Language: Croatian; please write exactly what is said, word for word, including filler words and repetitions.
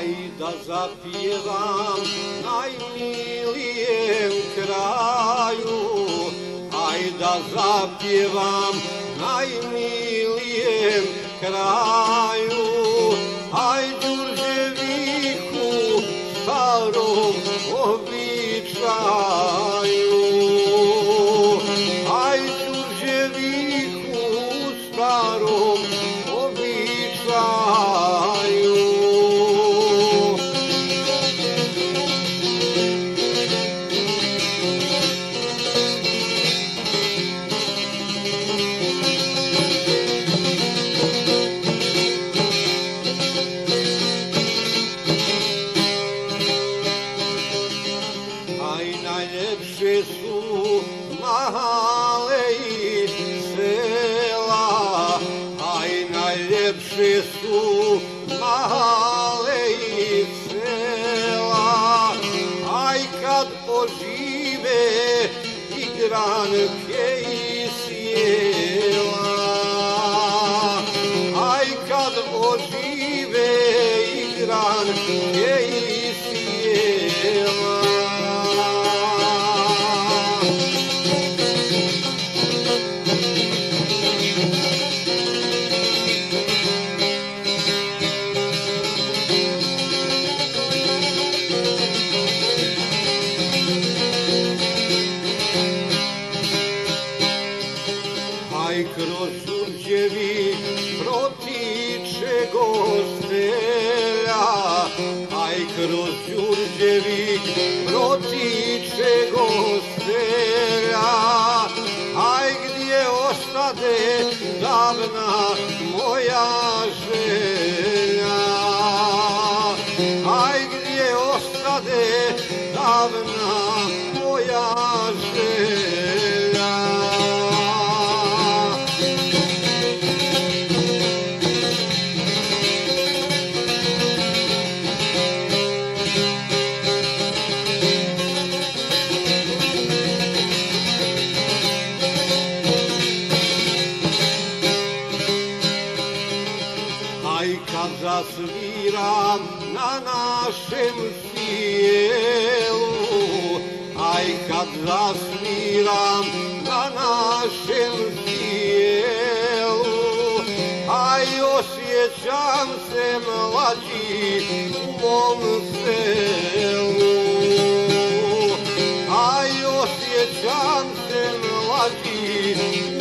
aj da zapjevam najmilijem kraju, aj da zapjevam najmilijem kraju, aj Đurđeviku starom običaju, aj Đurđeviku starom običaju. Aj najljepše su male i sela, aj najljepše su male i sela, aj kad ožive igranke i sjela, aj kad ožive igranke i sjela. Aj kroz Đurđevik protiče Gostelja, aj kroz Đurđevik protiče Gostelja, aj gdje ostade davna moja želja, aj gdje ostade davna moja želja. Aj kad zasviram na našem sjelu, aj kad zasviram na našem sjelu, aj osjećam se mlađi u mom selu, aj osjećam se mlađi